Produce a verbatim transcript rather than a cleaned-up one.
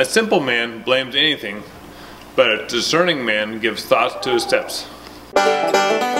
A simple man blames anything, but a discerning man gives thought to his steps.